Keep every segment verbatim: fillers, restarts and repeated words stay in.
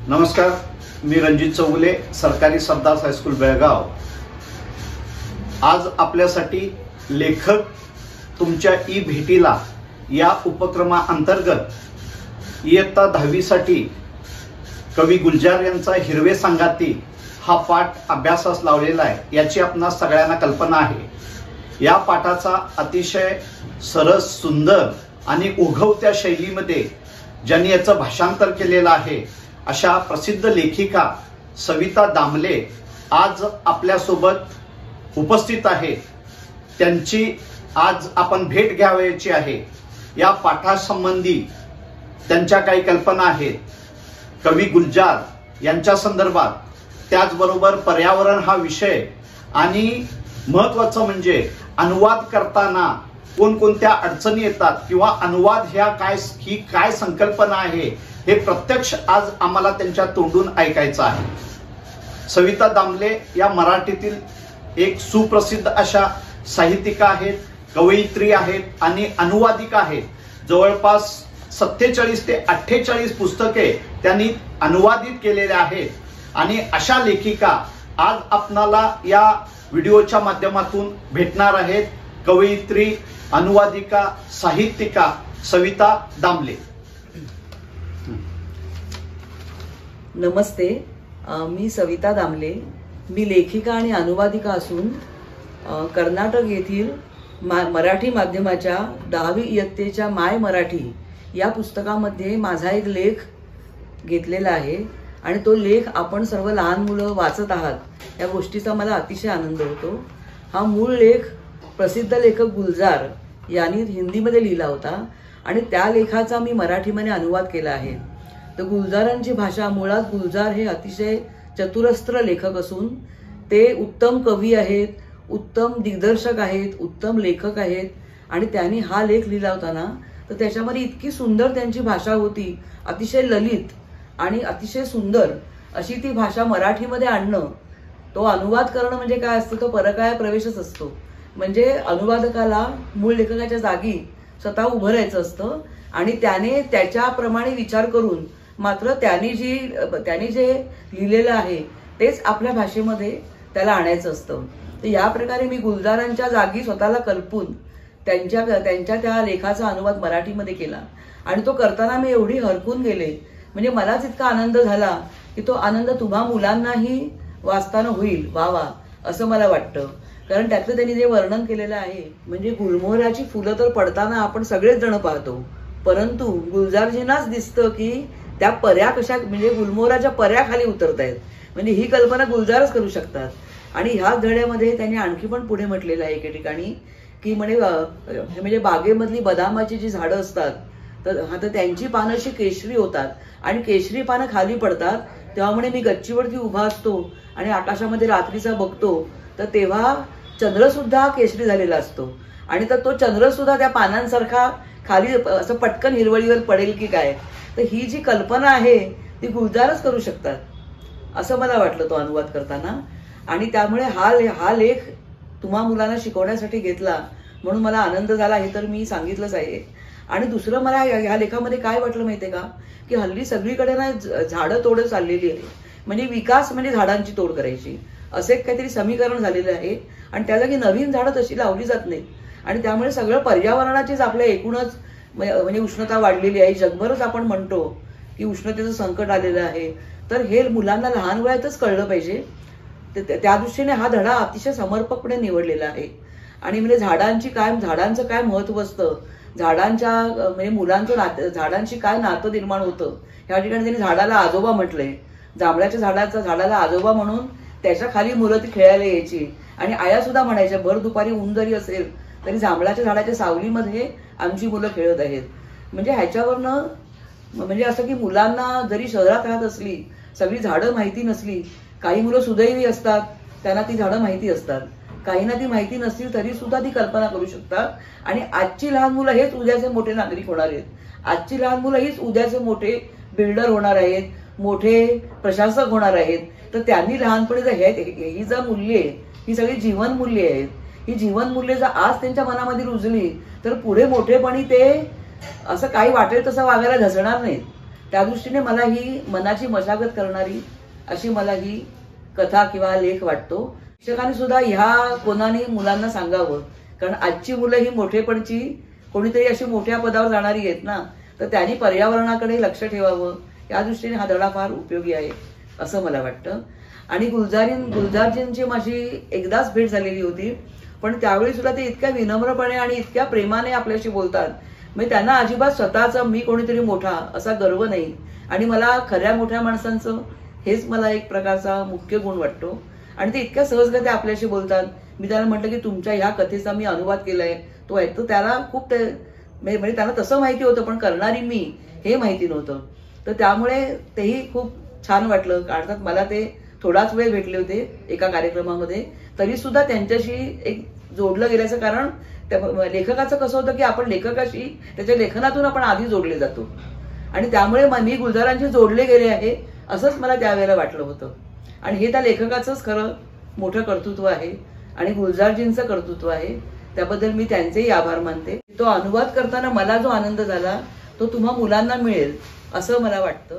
नमस्कार, मी रणजित चौगुले, सरकारी सरदार हायस्कूल बेळगाव। आज आपल्यासाठी लेखक तुमच्या ई भेटीला या उपक्रमाअंतर्गत इयत्ता दहावी साठी कवी गुलजार यांचा हिरवे संगाती हा पाठ अभ्यासास लावलेला आहे। याची आपणा सगळ्यांना कल्पना आहे। या पाठाचा अतिशय सरस, सुंदर आणि उघवत्या शैलीमध्ये ज्यांनी याचं भाषांतर केलेलं आहे अशा प्रसिद्ध लेखिका सविता दामले आज आपल्या सोबत उपस्थित आहेत। त्यांची आज आपण भेट घ्यावयाची आहे। या पाठासंबंधी त्यांच्या काही कल्पना आहेत कवी गुलजार यांच्या संदर्भात, त्याचबरोबर पर्यावरण हा विषय आणि महत्त्वाचं म्हणजे अनुवाद करताना कोणकोणत्या अडचणी येतात किंवा अनुवाद ह्या काय ही काय संकल्पना आहे हे प्रत्यक्ष आज आम्हाला त्यांच्या तोंडून ऐकायचं आहे। सविता दामले या मराठीतील एक सुप्रसिद्ध अशा साहित्यिका आहेत, कवयित्री आहेत आणि अनुवादिका आहेत। जवळपास सत्तेचाळीस ते अठ्ठेचाळीस पुस्तके त्यांनी अनुवादित केलेले आहेत आणि अशा लेखिका आज आपणाला या व्हिडिओच्या माध्यमातून भेटणार आहेत। कवयित्री, अनुवादिका, साहित्यिका सविता दामले। नमस्ते, मी सविता दामले। मी लेखिका आणि अनुवादिका असून कर्नाटक येथील मराठी माध्यमाच्या दहावी इयत्तेच्या माय मराठी या पुस्तकामध्ये माझा एक लेख घेतलेला आहे आणि तो लेख आपण सर्व लहान मुलं वाचत आहात या गोष्टीचा मला अतिशय आनंद होतो। हा मूळ लेख प्रसिद्ध लेखक गुलजार यांनी हिंदीमध्ये लिहिला होता आणि त्या लेखाचा मी मराठीमध्ये अनुवाद केला आहे। तर गुलजारांची भाषा, मुळात गुलजार हे अतिशय चतुरस्त्र लेखक असून ते उत्तम कवी आहेत, उत्तम दिग्दर्शक आहेत, उत्तम लेखक आहेत आणि त्यांनी हा लेख लिहिला होता ना तर त्याच्यामध्ये इतकी सुंदर त्यांची भाषा होती, अतिशय ललित आणि अतिशय सुंदर अशी ती भाषा मराठीमध्ये आणणं, तो अनुवाद करणं म्हणजे काय असतं, तो परकाया प्रवेशच असतो। म्हणजे अनुवादकाला मूळ लेखकाच्या जागी स्वतः उभं राहायचं असतं आणि त्याने त्याच्याप्रमाणे विचार करून मात्र त्यांनी जी त्यांनी जे लिहिलेलं आहे तेच आपल्या भाषेमध्ये त्याला आणायचं असतं। तर या प्रकारे मी गुलजारांच्या जागी स्वतःला कल्पून त्यांच्या त्यांच्या त्या लेखाचा अनुवाद मराठीमध्ये केला आणि तो करताना मी एवढी हरकून गेले, म्हणजे मलाच इतका आनंद झाला की तो आनंद तुम्हा मुलांनाही वाचताना होईल, वा वा असं मला वाटतं। कारण त्यातलं त्यांनी जे वर्णन केलेलं आहे, म्हणजे गुलमोहराची फुलं तर पडताना आपण सगळेच जण पाहतो, परंतु गुलजारजींनाच दिसतं की त्या पर्या कशा, म्हणजे गुलमोहराच्या पर्या खाली उतरत आहेत। म्हणजे ही कल्पना गुलजारच करू शकतात। आणि ह्या धड्यामध्ये त्यांनी आणखी पण पुढे म्हटलेलं आहे एके ठिकाणी की म्हणे म्हणजे बागेमधली बदामाची जी झाडं असतात तर हा तर त्यांची पानं अशी केशरी होतात आणि केशरी पानं खाली पडतात तेव्हा म्हणे मी गच्चीवरती उभा असतो आणि आकाशामध्ये रात्रीचा बघतो तर तेव्हा चंद्र सुद्धा केशरी झालेला असतो आणि तर तो चंद्र सुद्धा त्या पानांसारखा खाली असं पटकन हिरवळीवर पडेल की काय। तर ही जी कल्पना आहे ती गुलजारच करू शकतात असं मला वाटलं तो अनुवाद करताना। आणि त्यामुळे हा ले हा लेख तुम्हा मुलांना शिकवण्यासाठी घेतला म्हणून मला आनंद झाला, हे तर मी सांगितलंच आहे। आणि दुसरं मला ह्या लेखामध्ये काय वाटलं माहितीये का, की हल्ली सगळीकडे ना झाडं तोड चाललेली आहे, म्हणजे विकास म्हणजे झाडांची तोड करायची असे काहीतरी समीकरण झालेलं आहे आणि त्या जागी नवीन झाडं तशी लावली जात नाहीत आणि त्यामुळे सगळं पर्यावरणाचीच आपल्या एकूणच म्हणजे उष्णता वाढलेली आहे। जगभरच आपण म्हणतो की उष्णतेचं संकट आलेलं आहे, तर हे मुलांना लहान वयातच कळलं पाहिजे। त्या दृष्टीने हा धडा अतिशय समर्पकपणे निवडलेला आहे। आणि म्हणजे झाडांची काय, झाडांचं काय महत्व असतं, झाडांच्या म्हणजे मुलांचं नातं, झाडांशी काय नातं निर्माण होतं, ह्या ठिकाणी त्यांनी झाडाला आजोबा म्हटलंय। जांभळाच्या झाडाचा झाडाला आजोबा म्हणून त्याच्या खाली मुलं ती खेळायला यायची आणि आया सुद्धा म्हणायच्या भर दुपारी ऊन जरी असेल तरी जांभळाच्या झाडाच्या सावलीमध्ये आमची मुलं खेळत आहेत। म्हणजे ह्याच्यावरनं म्हणजे असं की मुलांना जरी शहरात राहत असली, सगळी झाडं माहिती नसली, काही मुलं सुदैवी असतात त्यांना ती झाडं माहिती असतात, काहींना ती माहिती नसतील तरी सुद्धा ती कल्पना करू शकतात। आणि आजची लहान मुलं हेच उद्याचे मोठे नागरिक होणार आहेत, आजची लहान मुलं हीच उद्याचे मोठे बिल्डर होणार आहेत, मोठे प्रशासक होणार आहेत। तर त्यांनी लहानपणी जर ही जर मूल्ये, ही सगळी जीवन मूल्ये आहेत, ही जीवन मूल्ये जर आज त्यांच्या मनामध्ये रुजली तर पुढे मोठेपणी ते असं काही वाटेल तसं वागायला धसणार नाहीत। त्या दृष्टीने मला ही मनाची मशागत करणारी अशी मला ही कथा किंवा लेख वाटतो. शिक्षकांनी सुद्धा ह्या कोणाने मुलांना सांगावं, कारण आजची मुलं ही मोठेपणची कोणीतरी अशी मोठ्या पदावर जाणारी आहेत ना, तर त्यांनी पर्यावरणाकडे लक्ष ठेवावं. या दृष्टीने हा धडा फार उपयोगी आहे असं मला वाटतं. आणि गुलजारीन गुलजारजींची माझी एकदाच भेट झालेली होती, पण त्यावेळी सुद्धा ते इतक्या विनम्रपणे आणि इतक्या प्रेमाने आपल्याशी बोलतात. म्हणजे त्यांना अजिबात स्वतःचा मी कोणीतरी मोठा असा गर्व नाही. आणि मला खऱ्या मोठ्या माणसांचं हेच मला एक प्रकारचा मुख्य गुण वाटतो. आणि ते इतक्या सहजगत्या आपल्याशी बोलतात. मी त्याला म्हटलं की तुमच्या ह्या कथेचा मी अनुवाद केलाय, तो ऐकतो. त्याला खूप ते म्हणजे त्यांना तसं माहिती होतं, पण करणारी मी हे माहिती नव्हतं. तर त्यामुळे तेही खूप छान वाटलं. अर्थात मला ते थोडाच वेळ भेटले होते एका कार्यक्रमामध्ये, तरी सुद्धा त्यांच्याशी एक जोडलं गेल्याचं कारण त्या लेखकाचं कसं होतं की आपण लेखकाशी त्याच्या लेखनातून आपण आधी जोडले जातो. आणि त्यामुळे मी गुलजारांशी जोडले गेले आहे असंच मला त्यावेळेला वाटलं होतं. आणि हे त्या लेखकाचंच खरं मोठं कर्तृत्व आहे आणि गुलजारजींचं कर्तृत्व आहे. त्याबद्दल मी त्यांचेही आभार मानते. तो अनुवाद करताना मला जो आनंद झाला तो तुम्हा मुलांना मिळेल असं मला वाटतं.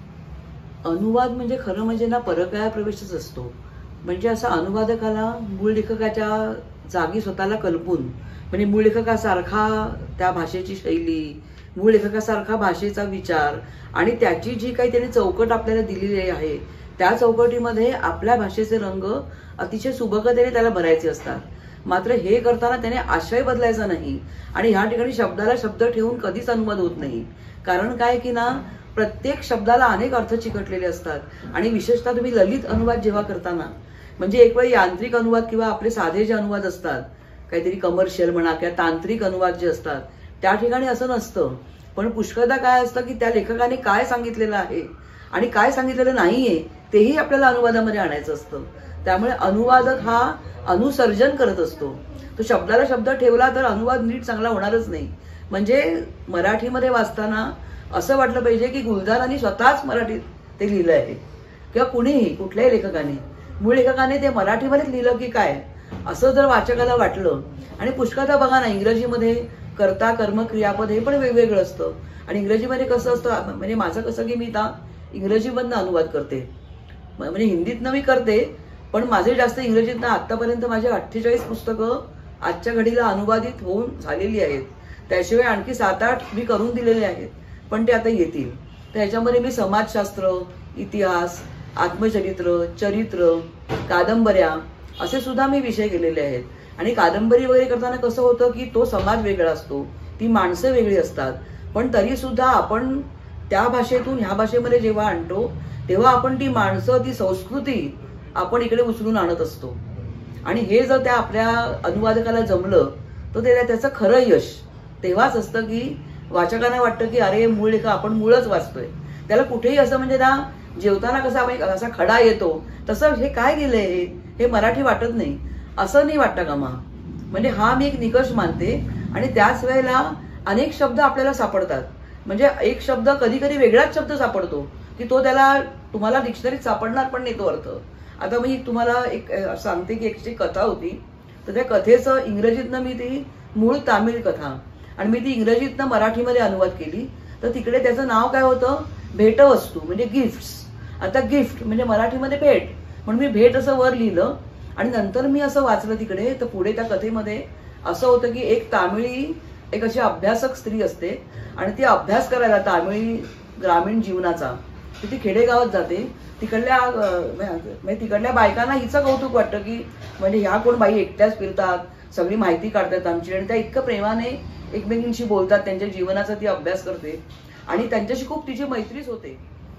अनुवाद म्हणजे खरं म्हणजे ना परकाया प्रवेशच असतो. म्हणजे असा अनुवादकाला मूळ लेखकाच्या जागी स्वतःला कल्पून, म्हणजे मूळ लेखकासारखा त्या भाषेची शैली, मूळ लेखकासारखा भाषेचा विचार आणि त्याची जी काही त्याने चौकट आपल्याला दिलेली आहे त्या चौकटीमध्ये आपल्या भाषेचे रंग अतिशय सुबकतेने त्याला भरायचे असतात. मात्र हे करताना त्याने आशय बदलायचा नाही आणि ह्या ठिकाणी शब्दाला शब्द ठेवून कधीच अनुवाद होत नाही. कारण काय की ना, प्रत्येक शब्दाला अनेक अर्थ चिकटलेले असतात. आणि विशेषतः तुम्ही ललित अनुवाद जेव्हा करताना, म्हणजे एक वेळ यांत्रिक अनुवाद किंवा आपले साधे जे अनुवाद असतात, काहीतरी कमर्शियल म्हणा किंवा तांत्रिक अनुवाद जे असतात, त्या ठिकाणी असं नसतं. पण पुष्कळदा काय असतं की त्या लेखकाने काय सांगितलेलं आहे आणि काय सांगितलेलं नाहीये तेही आपल्याला अनुवादामध्ये आणायचं असतं. त्यामुळे अनुवादक हा अनुसर्जन करत असतो. तो शब्दाला शब्द ठेवला तर अनुवाद नीट चांगला होणारच नाही. म्हणजे मराठीमध्ये वाचताना असं वाटलं पाहिजे की गुलजारांनी स्वतःच मराठीत ते लिहिलं आहे किंवा कुणीही कुठल्याही लेखकाने, मूळ लेखकाने ते मराठीमध्येच लिहिलं की काय असं जर वाचकाला वाटलं. आणि पुष्कळदा बघा ना, इंग्रजीमध्ये कर्ता कर्म क्रियापद हे पण वेगवेगळं असतं. आणि इंग्रजीमध्ये कसं असतं, म्हणजे माझं कसं की मी आता इंग्रजीमधनं अनुवाद करते, म्हणजे हिंदीतनं मी करते, पण माझे जास्त इंग्रजीतनं आतापर्यंत माझे अठ्ठेचाळीस पुस्तकं आजच्या घडीला अनुवादित होऊन झालेली आहेत. त्याशिवाय आणखी सात आठ मी करून दिलेले आहेत, पण ते आता येतील. तर याच्यामध्ये मी समाजशास्त्र, इतिहास, आत्मचरित्र, चरित्र, कादंबऱ्या असे सुद्धा मी विषय केलेले आहेत. आणि कादंबरी वगैरे करताना कसं होतं की तो समाज वेगळा असतो, ती माणसं वेगळी असतात, पण तरी सुद्धा आपण त्या भाषेतून ह्या भाषेमध्ये जेव्हा आणतो तेव्हा आपण ती माणसं, ती संस्कृती आपण इकडे उचलून आणत असतो. आणि हे जर त्या आपल्या अनुवादकाला जमलं तर ते त्याचं खरं यश तेव्हाच असतं की वाचकांना वाटतं की अरे मूळ लेखक आपण मूळच वाचतोय. त्याला कुठेही असं म्हणजे ना, जेवताना कसा आपण असा खडा येतो तसं हे काय गेलंय हे मराठी वाटत नाही असं नाही वाटतं का मा. म्हणजे हा मी एक निकष मानते. आणि त्याच वेळेला अनेक शब्द आपल्याला सापडतात. म्हणजे एक शब्द कधी कधी वेगळाच शब्द सापडतो की तो त्याला तुम्हाला डिक्शनरीत सापडणार पण नाही तो अर्थ. आता मी तुम्हाला एक सांगते की एक कथा होती, तर त्या कथेचं इंग्रजीतनं मी ती मूळ तामिळ कथा आणि मी ती इंग्रजीतनं मराठीमध्ये अनुवाद केली. तर तिकडे त्याचं नाव काय होतं, भेटवस्तू म्हणजे गिफ्ट्स. आता गिफ्ट म्हणजे मराठीमध्ये भेट, म्हणून मी भेट असं वर लिहिलं. आणि नंतर मी असं वाचलं तिकडे, तर पुढे त्या कथेमध्ये असं होतं की एक तामिळी एक अशी अभ्यासक स्त्री असते आणि ती अभ्यास करायला तामिळी ग्रामीण जीवनाचा ती खेडेगावात जाते. तिकडल्या म्हणजे तिकडल्या बायकांना हिचं कौतुक वाटतं की म्हणजे ह्या कोण बाई एकट्याच फिरतात, सगळी माहिती काढतात आमची, आणि त्या इतकं प्रेमाने एकमेकींशी बोलतात, त्यांच्या जीवनाचा ती अभ्यास करते आणि त्यांच्याशी खूप तिची मैत्रीच होते.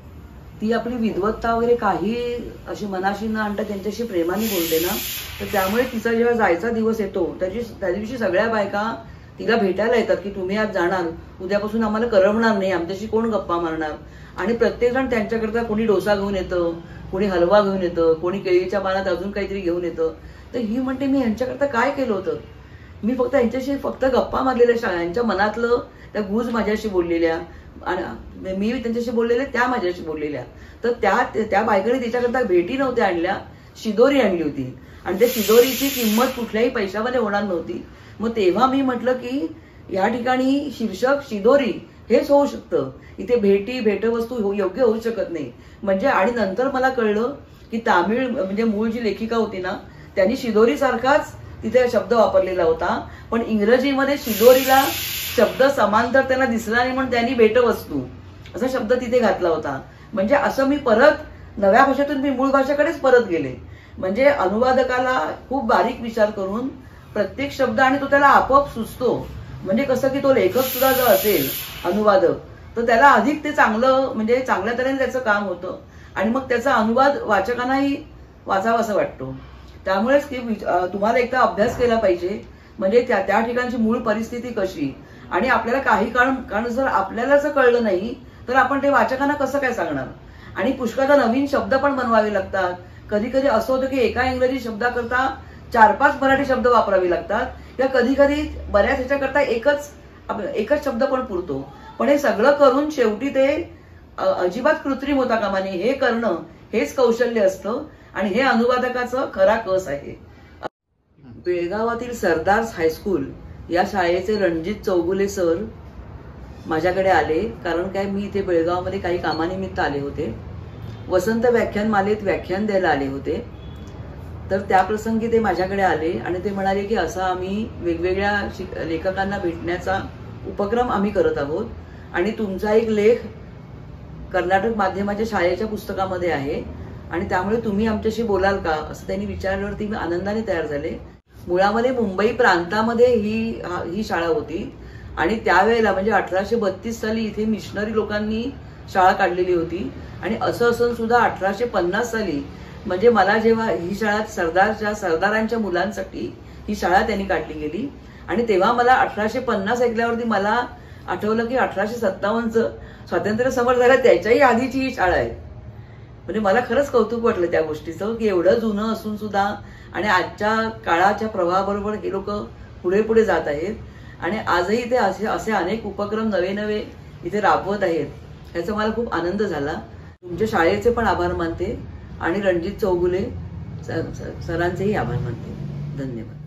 ती आपली विद्वत्ता वगैरे काही अशी मनाशी न आणता त्यांच्याशी प्रेमाने बोलते ना, तर त्यामुळे तिचा जेव्हा जायचा दिवस येतो त्याची त्या दिवशी सगळ्या बायका तिला भेटायला येतात की तुम्ही आज जाणार, उद्यापासून आम्हाला करमणार नाही, आमच्याशी कोण गप्पा मारणार. आणि प्रत्येक जण त्यांच्याकरता कोणी डोसा घेऊन येतं, कोणी हलवा घेऊन येतं, कोणी केळीच्या पानात अजून काहीतरी घेऊन येतं. तर ही म्हणते मी यांच्याकरता काय केलं होतं, मी फक्त यांच्याशी फक्त गप्पा मारलेल्या, यांच्या मनातलं त्या गुज माझ्याशी बोललेल्या आणि मी त्यांच्याशी बोललेले त्या माझ्याशी बोललेल्या. तर त्या त्या बायकांनी तिच्याकरता भेटी नव्हत्या आणल्या, शिदोरी आणली होती आणि त्या शिदोरीची किंमत कुठल्याही पैशामध्ये होणार नव्हती. मग तेव्हा मी म्हटलं की या ठिकाणी शीर्षक शिदोरी हेच होऊ शकतं. इथे भेटी भेटवस्तू योग्य होऊ शकत नाही. म्हणजे आणि नंतर मला कळलं की तामिळ म्हणजे मूळ जी लेखिका होती ना, त्यांनी शिदोरी सारखाच तिथे शब्द वापरलेला होता, पण इंग्रजीमध्ये शिदोरीला शब्द समांतर त्यांना दिसला नाही म्हणून त्यांनी भेटवस्तू असा शब्द तिथे घातला होता. म्हणजे असं मी परत नव्या भाषेतून मी मूळ भाषेकडेच परत गेले. म्हणजे अनुवादकाला खूप बारीक विचार करून प्रत्येक शब्द आणि तो त्याला आपोआप सुचतो. म्हणजे कसं की तो लेखक सुद्धा जर असेल अनुवादक तर त्याला अधिक ते चांगलं म्हणजे चांगल्या तऱ्हेने त्याचं काम होतं आणि मग त्याचा अनुवाद वाचकांनाही वाचावा असं वाटतो. त्यामुळेच की तुम्हाला एकदा अभ्यास केला पाहिजे म्हणजे त्या त्या ठिकाणची मूळ परिस्थिती कशी आणि आपल्याला काही कारण कारण जर आपल्यालाच कळलं नाही तर आपण ते वाचकांना कसं काय सांगणार. आणि पुष्कळदा नवीन शब्द पण बनवावे लागतात. कधी कधी असं होतं की एका इंग्रजी शब्दाकरता चार पाच मराठी शब्द वापरावे लागतात किंवा कधी कधी बऱ्याच ह्याच्याकरता एकच एकच शब्द पण पुरतो. पण हे सगळं करून शेवटी ते अजिबात कृत्रिम होता कामा नये. हे करणं हेच कौशल्य असतं आणि हे अनुवादकाचं खरा कस आहे. बेळगावातील सरदार्स हायस्कूल या शाळेचे रणजित चौगुले सर माझ्याकडे आले. कारण काय मी इथे बेळगावमध्ये काही कामानिमित्त आले होते. वसंत व्याख्यानमालेत व्याख्यान द्यायला आले होते. तर त्या प्रसंगी ते माझ्याकडे आले आणि ते म्हणाले की असा आम्ही वेगवेगळ्या लेखकांना भेटण्याचा उपक्रम आम्ही करत आहोत आणि तुमचा एक लेख कर्नाटक माध्यमाच्या शाळेच्या पुस्तकामध्ये आहे आणि त्यामुळे तुम्ही आमच्याशी बोलाल का असं त्यांनी विचारल्यावरती मी आनंदाने तयार झाले. मुळामध्ये मुंबई प्रांतामध्ये ही ही शाळा होती आणि त्यावेळेला म्हणजे अठराशे बत्तीस साली इथे मिशनरी लोकांनी शाळा काढलेली होती आणि असं असून सुद्धा अठराशे पन्नास साली म्हणजे मला जेव्हा ही शाळा सरदारच्या सरदारांच्या मुलांसाठी ही शाळा त्यांनी काढली गेली आणि तेव्हा मला अठराशे पन्नास ऐकल्यावरती मला आठवलं की अठराशे सत्तावन्नचं स्वातंत्र्य समर झालं त्याच्याही आधीची ही शाळा आहे. म्हणजे मला खरंच कौतुक वाटलं त्या गोष्टीचं की एवढं जुनं असून सुद्धा आणि आजच्या काळाच्या प्रवाहाबरोबर हे लोक पुढे पुढे जात आहेत आणि आजही ते असे असे अनेक उपक्रम नवे नवे इथे राबवत आहेत. ह्याचा मला खूप आनंद झाला. तुमच्या शाळेचे पण आभार मानते आणि रणजित चौगुले सरांचेही आभार मानते. धन्यवाद.